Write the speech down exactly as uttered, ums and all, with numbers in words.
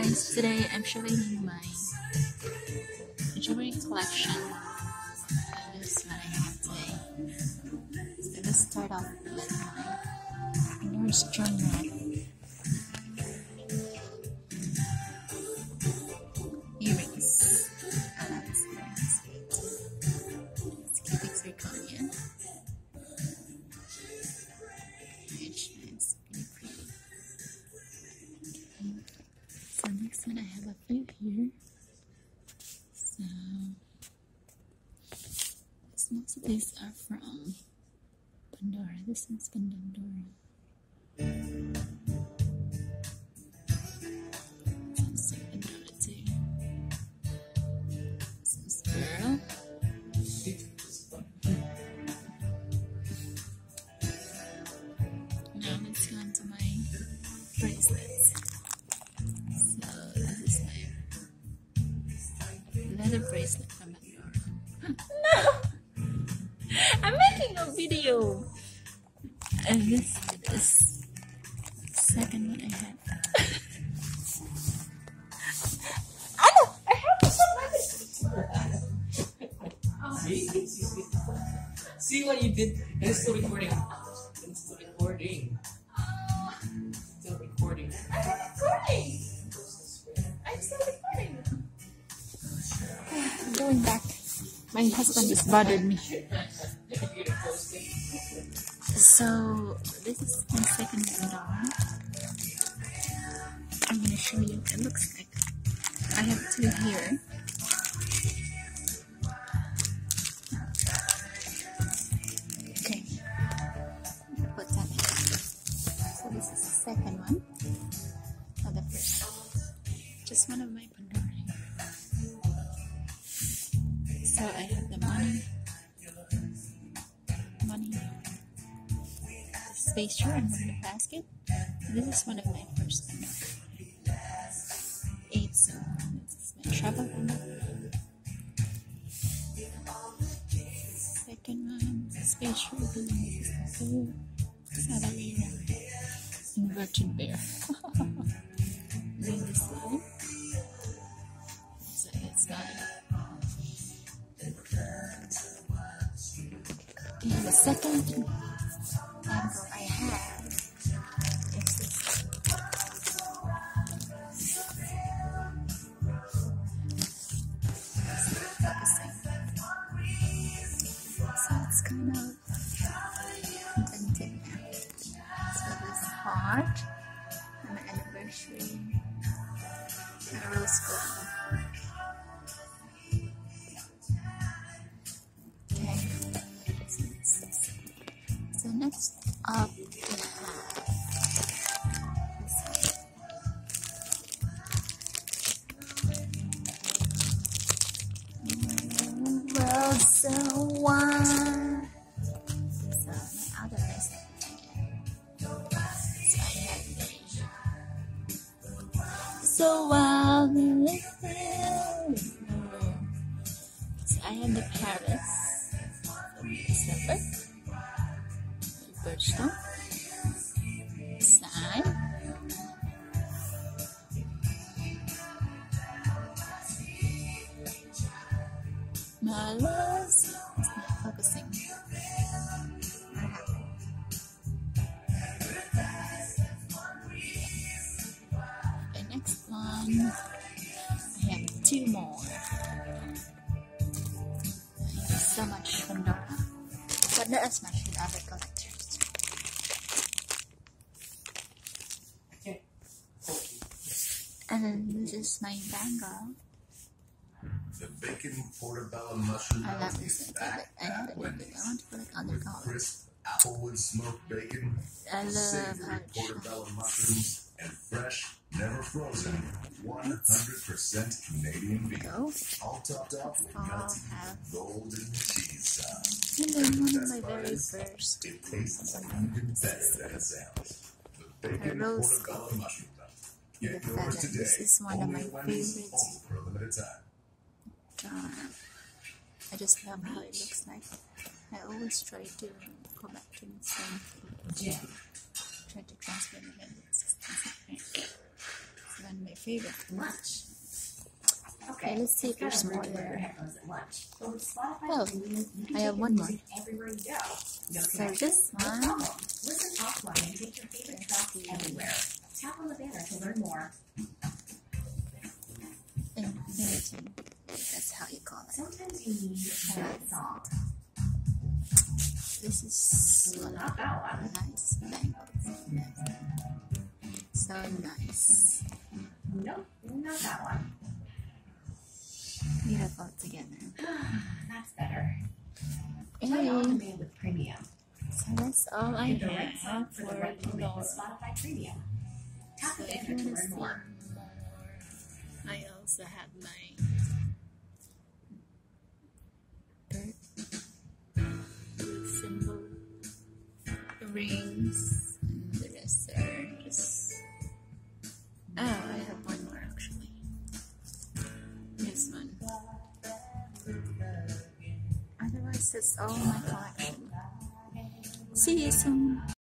guys, today I'm showing you my jewelry collection. This is what I have today. So let's start off with my nurse journal. Earrings. I love these earrings. Let's keep it circle here. So next one I have a few here. So this, most of these are from Pandora. This one's from Pandora. This one's from Pandora too. This is pearl. Now let's go on to my bracelets. Leather bracelet from Pandora. No! I'm making a video! And this is the second one I have. I know! I have something! See? See what you did? And it's still recording. It's still recording. Still recording. I'm recording! I'm still recording! I'm going back. My husband just bothered me. So this is my second Pandora. I'm gonna show you what it looks like. I have two here. Okay. Put that in. So this is the second one. Or the first one. Just one of my Pandora. So I have the money, money, the spacer, and the basket. This is one of my first ones. Eight, so this is my travel one. Second one, the spacer, the Savalera, inverted bear. Then this one. So it's got and the second angle I have is this. Focusing. So it's kind of contented now. So this heart, an anniversary, a rose gold. So next up we have this one. World so wide. So my other bracelet. So I have the so wild. So I have the Paris silver. Birchstone, sign, Marvelous. It's not focusing. The next one, I have two more. Thank you so much, Pandora. But not as much with other collectors. And then this is my bangle. The bacon portobello mushroom I love is this. back I had it in I want to put it on the collar. crisp applewood smoked bacon, I love savory how it portobello shines. mushrooms, and fresh, never frozen, one hundred percent Canadian beef. Go. All topped off with All melty have. golden cheese sauce. And then one of Best my part very is, first. it tastes even better than it sounds. The bacon rose portobello mushroom belt. The Get yours feather. today. This is one of Only my at Wendy's, favorites. only for a limited time. Uh, I just love how it looks like. I always try to go back to the same. Yeah. Try to transfer the memories. So then my favorite. Lunch. Okay, let's see if there's more there. Headphones at lunch. But with Spotify Oh, Premium, you can I have take one your more. music everywhere you go. No So connection? this No one, problem. Listen offline and take your favorite tracks everywhere. Tap on the banner to learn more. Infinity. That's how you call it. Sometimes you need a right song. This is Well, not that one. nice bangles. So nice. Nope, not that one. Beautiful together. That's better. Play on Hey, demand with Premium. so that's all I Get the right song have for for the right moment Pandora. with Spotify Premium. Tap So the if you banner to want to learn see more. more, I also have my bird with symbol rings, and the rest are just. Oh, I have one more actually. This one. Otherwise, that's all my collection. See you soon.